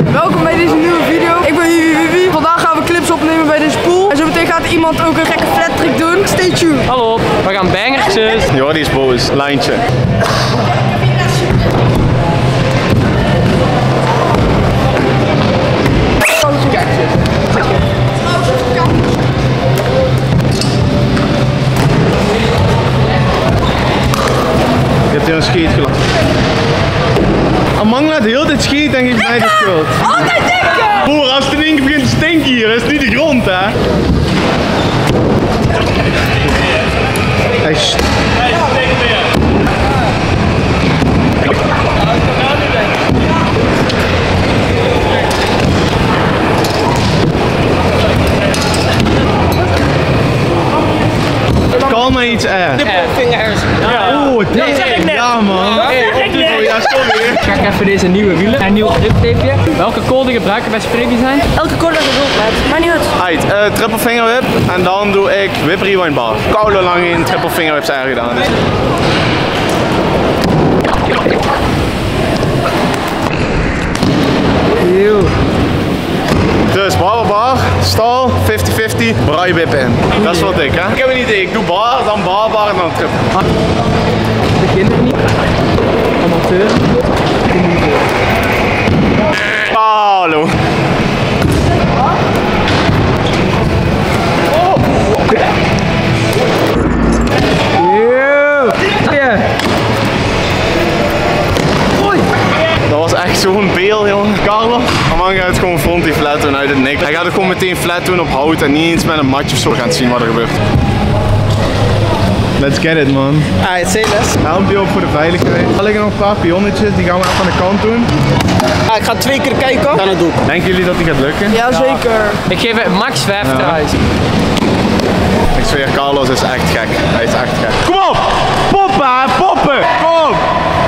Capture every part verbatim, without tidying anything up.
Welkom bij deze nieuwe video. Ik ben Vivi. Vandaag gaan we clips opnemen bij deze pool. En zo meteen gaat iemand ook een gekke flat trick doen. Stay tuned. Hallo, we gaan bangertjes. Ja, die is boos. Lijntje. Je hebt hier een scheet gelaten. Amang laat heel dit scheet, denk ik, bij de schuld. Altijd denken! Boer, als het in één keer begint te stinken hier, dat is niet de grond, hè? Hij st... Kan maar iets, eh. Vingers. Oeh, dat zeg ik net. Ja, man. Ja, sorry. Ik ga even deze nieuwe wielen en een nieuw griptapeje. Welke code gebruiken bij SprayDesigned? Elke code dat je wilt, maat. Maar niet uit. Uit, uh, triple finger whip en dan doe ik whip rewind bar. Koude lang in triple finger whips eigenlijk gedaan. Dus. Eeuw. Dus bar bar, stal, vijftig vijftig, braai whip in. Dat is wat ik, hè? Ik heb een idee, ik doe bar, dan bar, bar en dan triple. Begin het niet. Amateur. Hallo. Dat was echt zo'n beel, jongen. Carlo, Amang gaat het gewoon front die flat doen uit het niks. Hij gaat het gewoon meteen flat doen op hout en niet eens met een matje of zo. We gaan zien wat er gebeurt. Let's get it, man. Ah, say less. Helmpje op voor de veiligheid. Er liggen nog een paar pionnetjes, die gaan we even aan de kant doen. Ah, ik ga twee keer kijken. Dan het doen. Denken jullie dat die gaat lukken? Ja, zeker. Ik geef het max vijf Ja. tries. Ik zweer, Carlos is echt gek. Hij is echt gek. Kom op! Poppen, poppen! Kom op!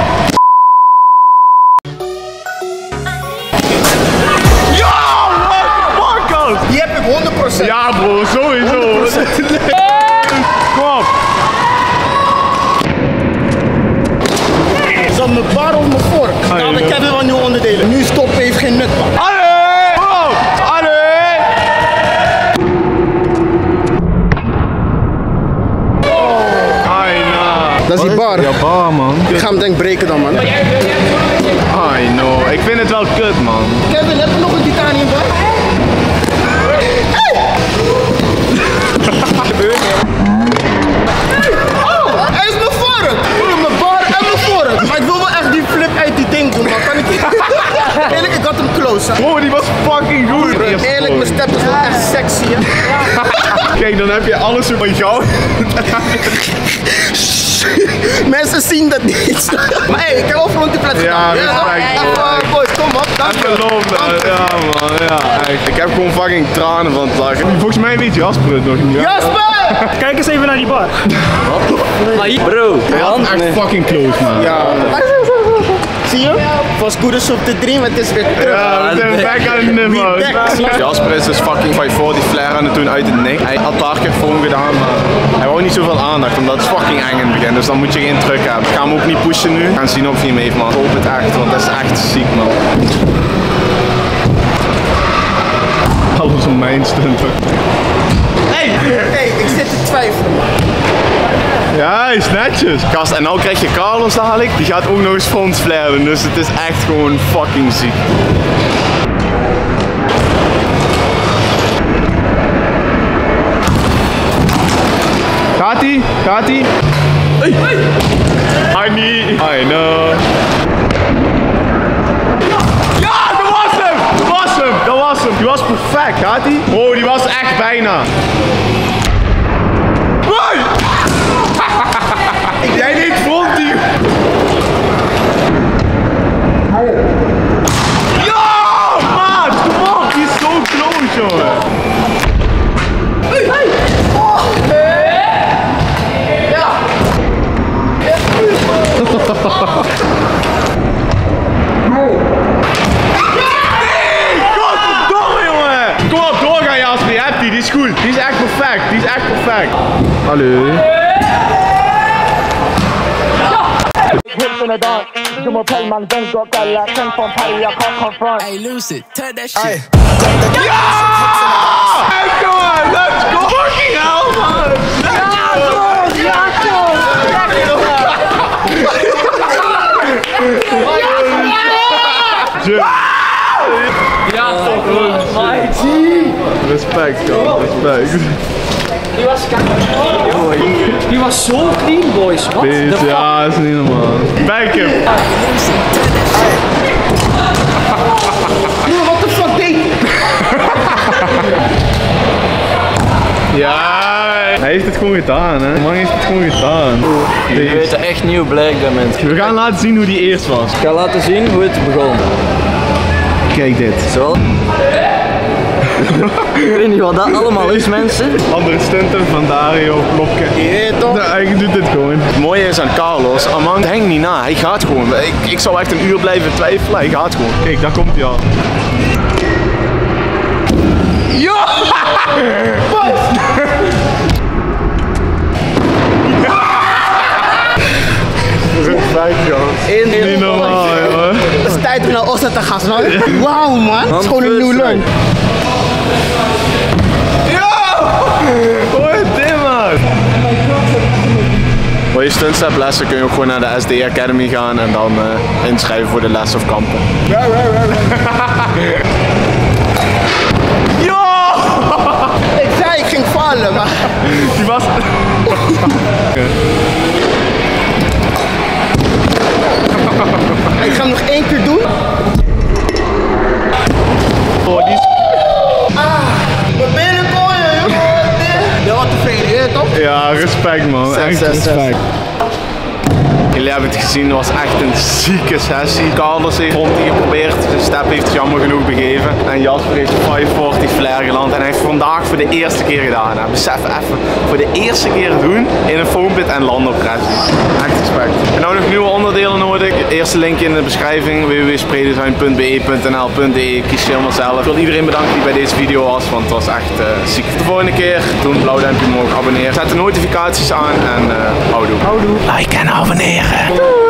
Ja! Fuck out! Die heb ik honderd procent. Ja, bro, sowieso. honderd procent. Kom op! Is dat mijn bar of mijn vork? Ah, Nou, ja. ik heb wel nieuwe onderdelen. Nu stoppen heeft geen nut, man. Allee! Kom op! Allee! Ai, nou. Dat is die bar. Ja, bar, man. Ik ga hem denk breken dan, man. Ai, no. Ik vind het wel kut, man. Kevin, heb je nog een titanium bar? Oh, hij is mijn vork! Oh, mijn bar en mijn vork. Maar ik wil wel echt die flip uit die ding doen, man. Kan ik niet? Eerlijk, ik had hem close, hè. Bro, die was fucking goed. Eerlijk, mijn step is wel echt sexy, hè. Kijk, dan heb je alles van jou. Mensen zien dat niet. Maar hé, hey, ik heb wel front die flat Ja, gedaan. respect, Even, boy. boys, kom op. Dank Ik je. geloof dat. Ja, man. Ja, echt. Ik heb gewoon fucking tranen van het lachen. Volgens mij weet Jasper het nog niet. Jasper! Kijk eens even naar die bar. Maar hier, bro. Hij had echt fucking close, man. Ja. Zie je? Was goed als op de drie, maar het is weer terug. Ja, we zijn back aan de nummer. back. Jasper is dus fucking vijf voor die flare aan het doen uit het niks. Hij had een paar keer voor hem gedaan, maar hij wou niet zoveel aandacht, omdat het fucking eng in het begin. Dus dan moet je geen druk hebben. Ik ga hem ook niet pushen nu. We gaan zien of hij hem heeft, man. Ik hoop het echt, want dat is echt ziek, man. Alles om mijn stunt. Hey, hey, ik zit te twijfelen. Ja, hij is netjes. Gast, en nou krijg je Carlos dadelijk. Die gaat ook nog eens frontflare doen, dus het is echt gewoon fucking ziek. Gaat ie? Gaat ie? Hey. I need. I know. Ja, dat was hem! Dat was hem! Dat was hem! Die was perfect, gaat ie? Oh, die was echt bijna. Hoi! Jij deed frontie! Ja, maat! Kom op! Die is zo close, jongen! Hey, hey. Oh. Ja. Godverdomme, jongen! Kom op, doorgaan, Jasper. Je hebt die, die is goed. Die is echt perfect. Die is echt perfect. Hallo. Inderdaad. Hey, Lucid, turn that shit. Ja! Come on, let's go! Fucking hell, man! Ja, toch! Ja, toch. Respect, man. Respect. Die was Die was zo clean, boys. Wat de fuck? Ja, is niet normaal. Back him. Wat de fuck deed je? Ja, hij heeft het gewoon gedaan, hè. De man heeft het gewoon gedaan. Je weet er echt nieuw blijkbaar, mensen. We gaan laten zien hoe die eerst was. Ik ga laten zien hoe het begon. Kijk dit. Zo. Ik weet niet wat dat allemaal is, mensen. Andere stunten van Dario, Klopke. Je toch? Nou, hij doet dit gewoon. Het mooie is aan Carlos, Amang denkt niet na. Hij gaat gewoon. Ik, ik zou echt een uur blijven twijfelen. Hij gaat gewoon. Kijk, daar komt hij al. Ja! Wat? Respect, joh. Niet normaal, joh. Het is tijd om naar Ooit te gaan, man. Wauw, man. Het is gewoon een nieuw learn. Yo! Hoe is dit, man? Voor je stuntstep lessen kun je ook gewoon naar de S D Academy gaan en dan uh, inschrijven voor de les of kampen. Yo! Ik zei ik ging vallen, maar... Die was... Ik ga hem nog één keer doen. Oh, die is... Mijn benen gooien, joh. Ben wat tevreden, je toch? Ja, respect, man. Echt respect. Jullie hebben het gezien, het was echt een zieke sessie. Carlos heeft rond die geprobeerd, zijn step heeft het jammer genoeg begeven. En Jasper heeft vijfhonderdveertig flare geland en hij heeft vandaag voor de eerste keer gedaan. Nou, besef even, voor de eerste keer doen in een foampit en landen op pressie. Echt respect. En nou nog nieuwe onderdelen nodig. Eerste linkje in de beschrijving, w w w punt spraydesign punt b e punt n l punt d e. Kies je helemaal zelf. Ik wil iedereen bedanken die bij deze video was, want het was echt uh, ziek. Tot de volgende keer, doe een blauw duimpje omhoog, abonneer. Zet de notificaties aan en uh, houdoe. Houdoe. Like en abonneren.